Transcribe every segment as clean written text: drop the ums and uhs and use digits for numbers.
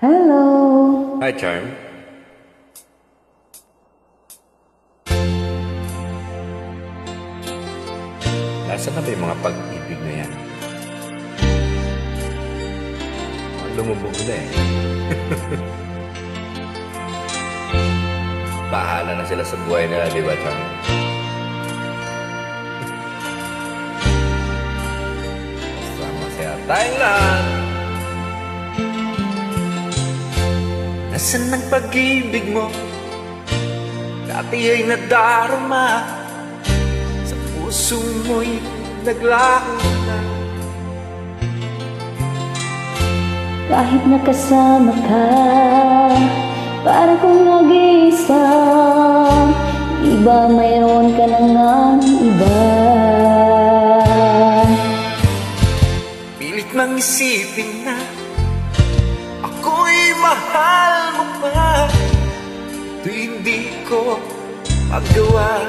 Hello! Hi, Charm. Nasaan na ba yung mga pag-ibig na yan? Lumubog na eh. Bahala na sila sa buhay nila, di ba, Charm? Basta masaya tayong lahat. Nasaan ang pag-ibig mo? Dati ay nadarama, sa puso mo'y naglaho na. Kahit nakasama ka, para kung nag-iisa, iba mayroon ka na ngang iba. Pilit mang isipin na ako'y mahal mo pa, ito hindi ko magawa.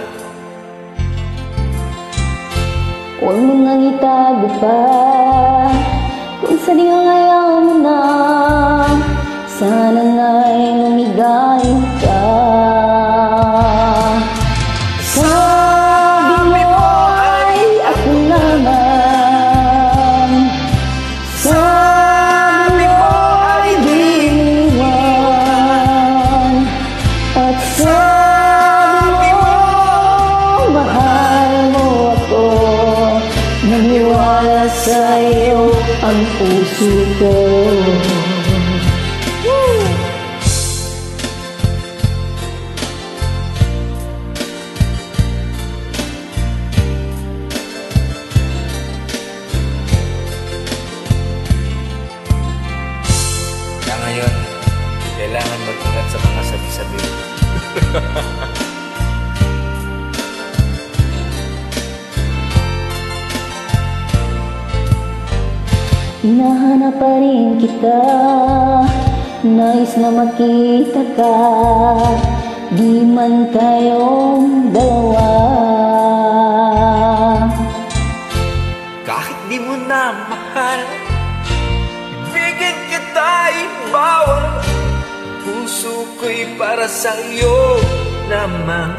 Huwag mo nang itago pa, kung sadyang ayaw mo na, sana nga'y lumigay ka. Sabi mo ay ako naman, sabi mo ay diwan, at sabi mo mahal mo ako. Naniwala sa'yo ang puso ko. Kaya ngayon, kailangan mag-ingat sa mga sabi-sabi. Hinahanap pa rin kita, nais na makita ka, di man tayong dalawa. Kahit di mo na mahal, ibigin kita bawal. Puso ko'y para sa'yo naman.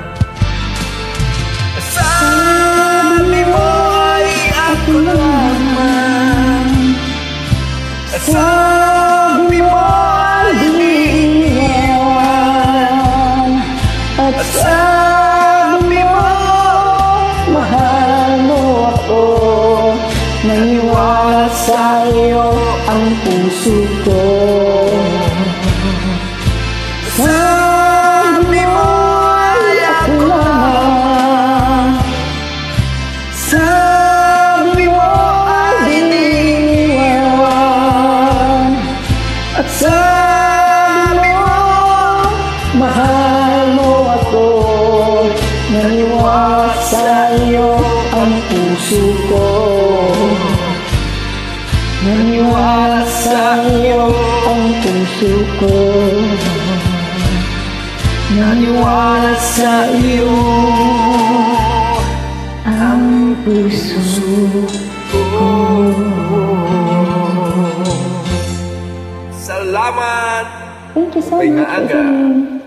Sabi mo ay ako naman, sabi mo ay diwan, at sabi mo mahal mo ako. Naniwala sa'yo ang puso ko. Sabi mo ay ako naman, sabi mo ay diwan, at sabi mo mahal mo ako. Naniwala sa'yo ang puso ko. Naniwala sa'yo ang puso ko. Naniwala sa'yo ang puso ko. Salamat! Thank you so May much. maaga.